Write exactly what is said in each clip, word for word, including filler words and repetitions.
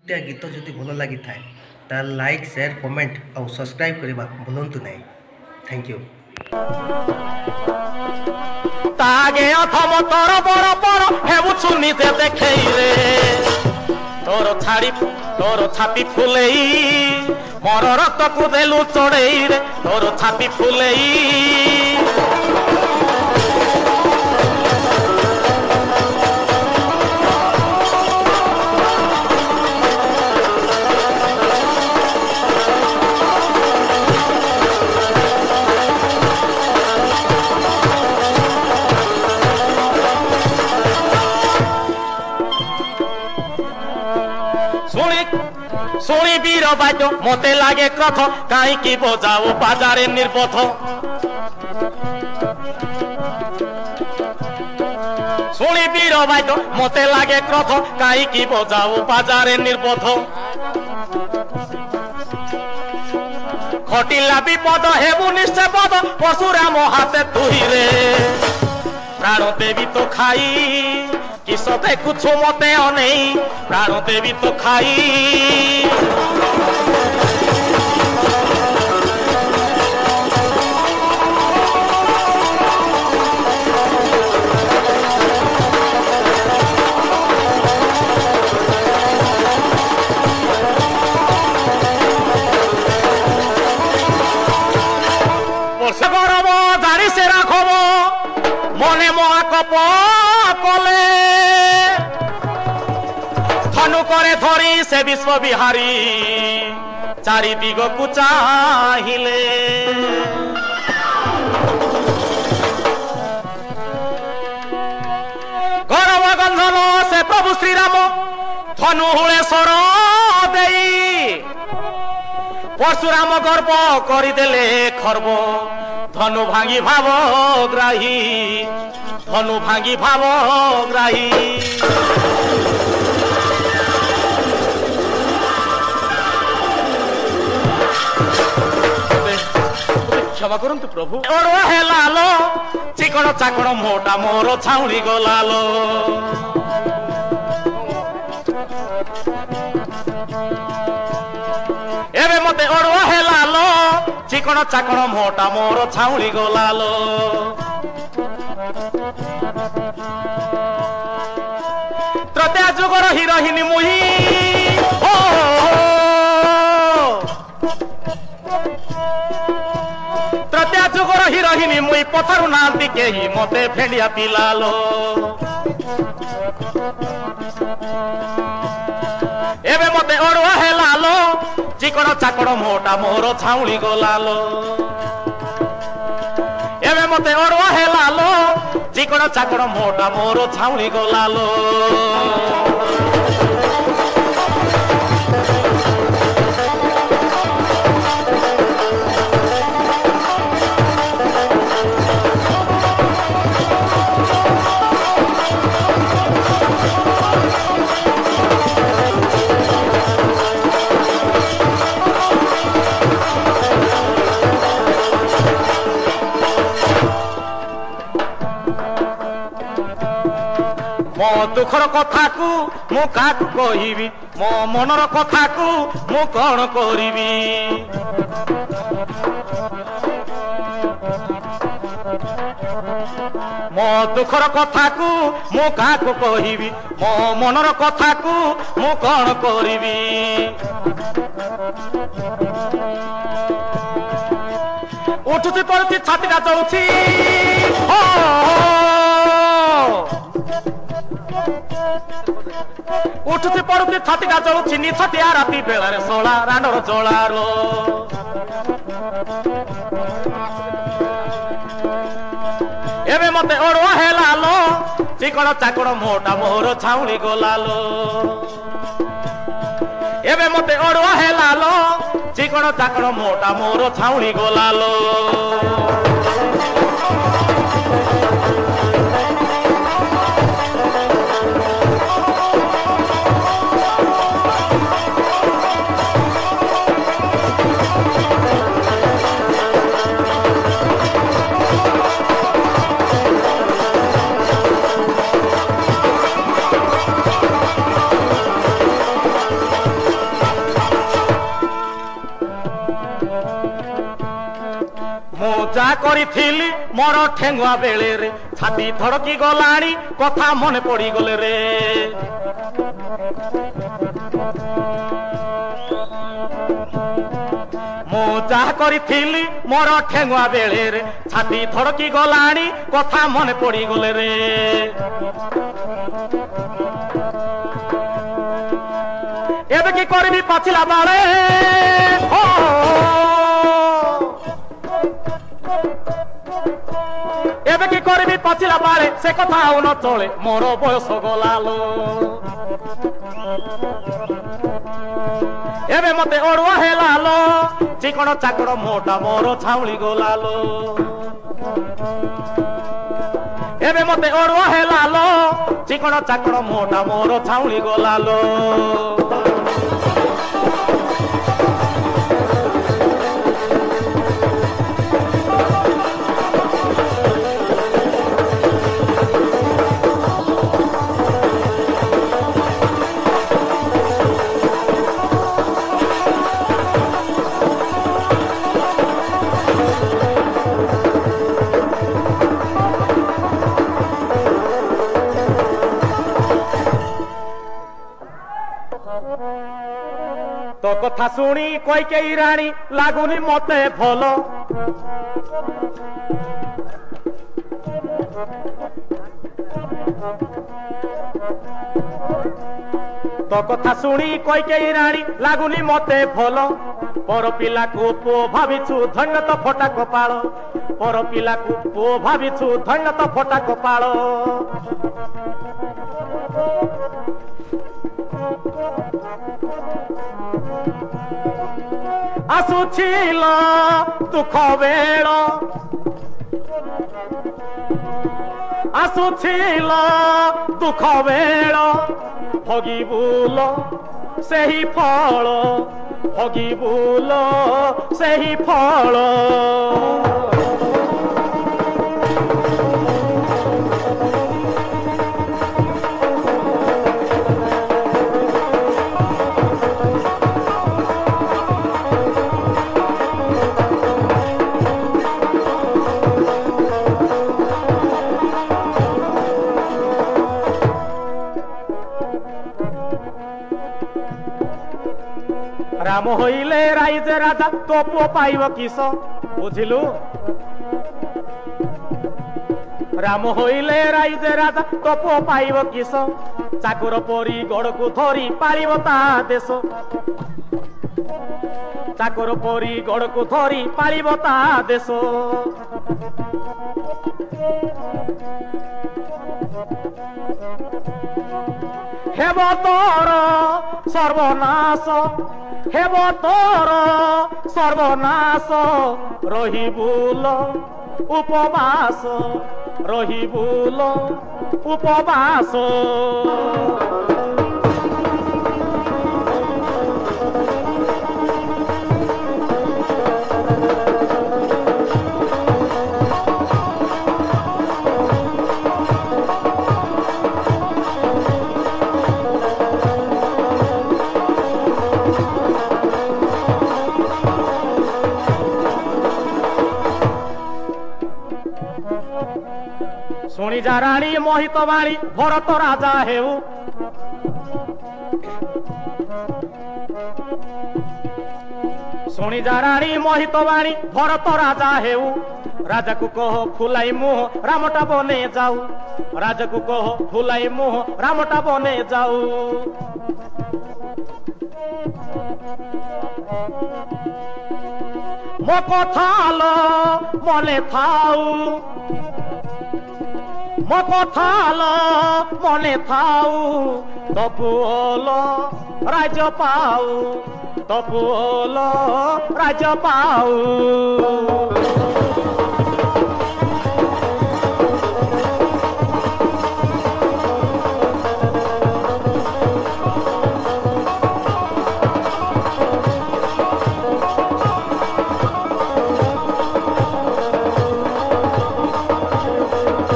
टिया गीत जदि भल लगी थाए ता लाइक शेयर कमेंट और सब्सक्राइब करबा भूलंतु नहीं। Thank you. तागे अथम तोर बड़ बड़ हेबुछु निजे देखई रे तोर छाड़ी तोर छाती फुलेई मोर रक्त को देलु चढ़ई रे तोर छाती फुलेई शुणी वीर बाद्य मते लागे कथ कहीं बजाओ बाजारे निर्बोध शुणी वीर बाद्य मते लागे कथ कहीं बजाओ बाजारे निर्बोध घटिला विपद हेबु निश्चय पद परशुराम हाथे तुहिरे प्राण देवी तो खाई किस देखुछु मते अनेई प्राण देवी तो खाई गौरव दाड़ी से राखब मने महाकप कले धनु करे धरी से विश्व बिहारी चारि दिग को चाहिले गौरव गंधन से प्रभु श्रीराम धनु हुए सर देई परशुराम गर्व करदेले खर्व धनु भांगी भाव ग्राही धनु भांगी भाव ग्राही क्षमा करंतु प्रभु और हे लालो चिकण चाकण मोटा मोर छाउणी गलालो एबे मते अड़ुआ हे लालो चिकण चाकण मोटा मोर छाउणी गलालो त्रैता जुगर हिरोहिनी मुही ओ त्रैता जुगर हिरोहिनी मुई पथरु नांती केही मते फेंडिया पिलालो एबे मते अड़ुआ हे लालो चिकण चाकण मोटा मोर छाउणी गलालो एबे मते अड़ुआ हे लालो चिकण चाकण मोटा मोर छाउणी गलालो मो दुखर कथा को मु काकु कहिबी मो मनर कथा को मु कौन करिबी मो दुखर कथा को मु काकु कहिबी मो मनर कथा को मु कौन करिबी उठुची पड़ुची छातीटा चौची ओ उठुची पड़ुची छातीटा चौची नि छतिया राती बेलारे सोला रांडर जोलारो एबे मते अड़ुआ हे लालो चिकण चाकण मोटा मोर छाउणी गलालो एबे मते अड़ुआ हे लालो चिकण चाकण मोटा मोर छाउणी गलालो ମୁଁ ଯା କରିଥିଲି ମୋର ଠେଙ୍ଗୁଆ ବେଳେ ରେ ଛାତି ଧଡ଼କି ଗଲାଣି କଥା ମନେ ପଡ଼ିଗଲେ ରେ ମୁଁ ଯାହା କରିଥିଲି ମୋର ଠେଙ୍ଗୁଆ ବେଳେ ରେ ଛାତି ଧଡ଼କି ଗଲାଣି କଥା ମନେ ପଡ଼ିଗଲେ ରେ ଏବେ କି କରିବି ପାଚିଲା ବାଳେ ଏବେ କି କରିବି ପାଚିଲା ବାଳେ ସେ କଥା ଆଉ ନ ଚଳେ ମୋର ବୟସ ଗଲାଲୋ ଏବେ ମତେ ଅଡୁଆ ହେଲାଲୋ ଚିକଣ ଚାକଣ ମୋଟା ମୋର ଛାଉଳି ଗଲାଲୋ ଏବେ ମତେ ଅଡୁଆ ହେଲାଲୋ ଚିକଣ ଚାକଣ ମୋଟା ମୋର ଛାଉଳି ଗଲାଲୋ तो कथा शुणी कैकेयी राणी लागुनी मते भल तो कथा शुणी कैकेयी राणी लागुनी मते भल पर पिला को पुओ भाविछु धन्य तो फटा कपाळ पर पिला को पुओ भाविछु धन्य तो फटा कपाळ आसुछिल दुख बेल आसुछिल दुख बेल भगिबुल सेही फल भगिबुल सेही फल राम होइले राइजे राजा तो पुओ पाइब किस बुझिलु राम होइले राइजे राजा तो पुओ पाइब किस चाकर परी गड़ को धरी पालिब ता देश चाकर परी गड़ को धरी पालिब ता देश हेब तोर सर्वनाश हेब तोर सर्वनाश रहिबुल उपवास रहिबुल उपवास शुणी जा राणी मोहित वाणी भरत राजा हेउ शुणी जा राणी मोहित वाणी भरत राजा हेउ राजा को कह फुलाई मुह रामटा बने जाऊ राजा को कह फुलाई मुह रामटा बने जाऊ मो कथाल मने थाऊ मो कथाल मने थाऊ तपुल राज पाऊ तपुल राज पाऊ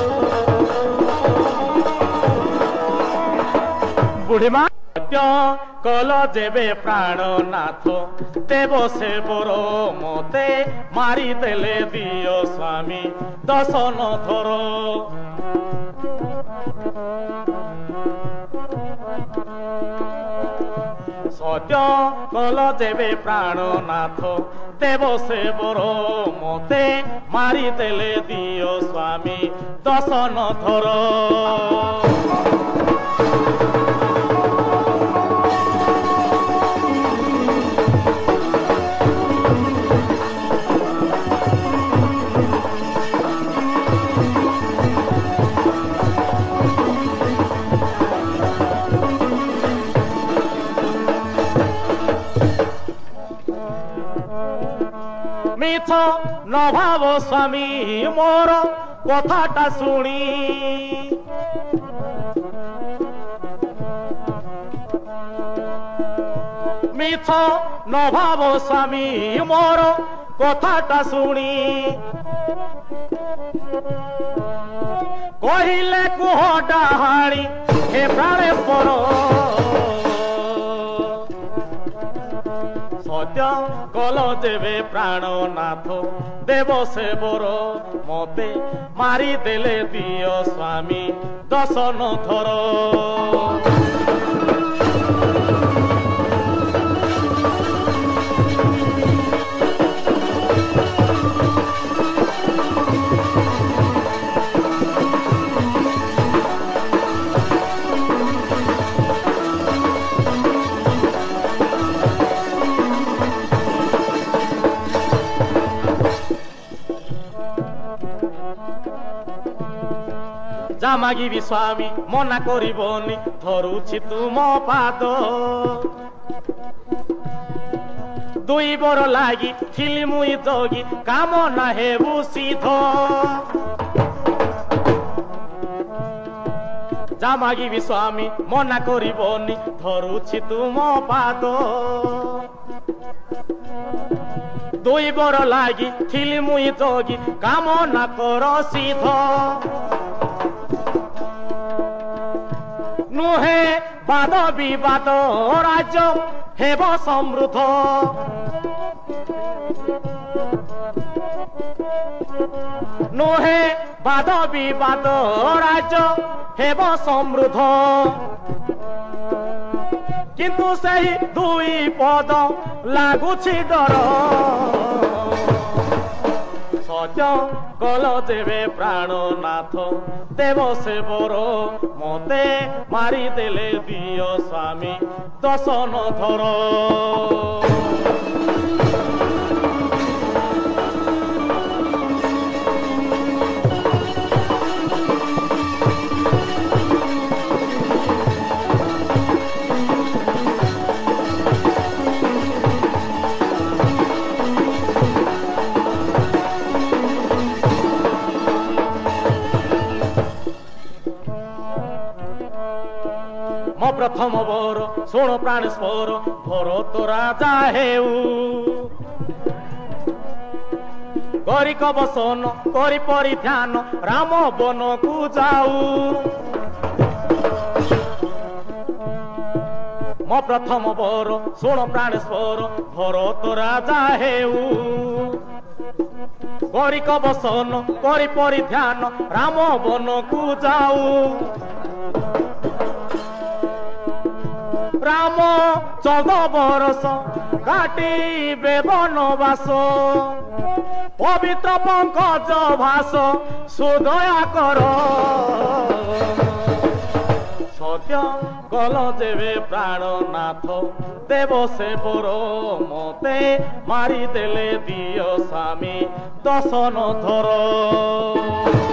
बुढ़ी माँ কল যেবে প্রাণনাথ দেব সে বড় মতে মারি দেলে দিও স্বামী দশন ধর সত্য কল যেবে প্রাণনাথ দেব সে বড় মতে মারি দেলে দিও স্বামী দশন ধর মিছ নভাব স্বামী মোর কথাটা শুনি মিছ নভাব স্বামী মোর কথাটা শুনি কহিলে কুহ ডাহাণী হে প্রাণেশ্বর সত্য কল দেবে প্রাণনাথ দেব সে বড় মতে মারি দেলে দিও স্বামী দশন ধর জামাগিবি স্বামী মনা করিবনি ধরুছি তুম পাদ দুই বড় লাগি ছিলি মুই জগি কাম না হেবু সিধ জামাগিবি স্বামী মনা করিবনি ধরুছি তুম পাদ দুই বড় লাগি ছিলি মুই জগি কাম না কর সিধ নুহে বাদ বিবাদ রাজ্য হেব সমৃদ্ধ নুহে বাদ বিবাদ রাজ্য হেব সমৃদ্ধ কিন্তু সেই দুই পদ লাগুছি ডর সত্য কল দেবে প্রাণনাথ দেব সে বড় মতে মারি দেলে দিও স্বামী দশন ধর প্রথম বর শোণ প্রাণেশ্বর ভরত রাজা হেউ করি কবসন করি পরিধান রাম বনকু যাও মো প্রথম বর শোণ প্রাণেশ্বর ভরত রাজা হেউ করি কবসন করি পরিধান রাম বনকু যাও রাম চৌদ বরষ কাটিবে বনবাস পবিত্র পঙ্কজ ভাস সুদয়া কর সত্য কল দেবে প্রাণনাথ দেব সে বড় মতে মারি দেলে দিও স্বামী দশন ধর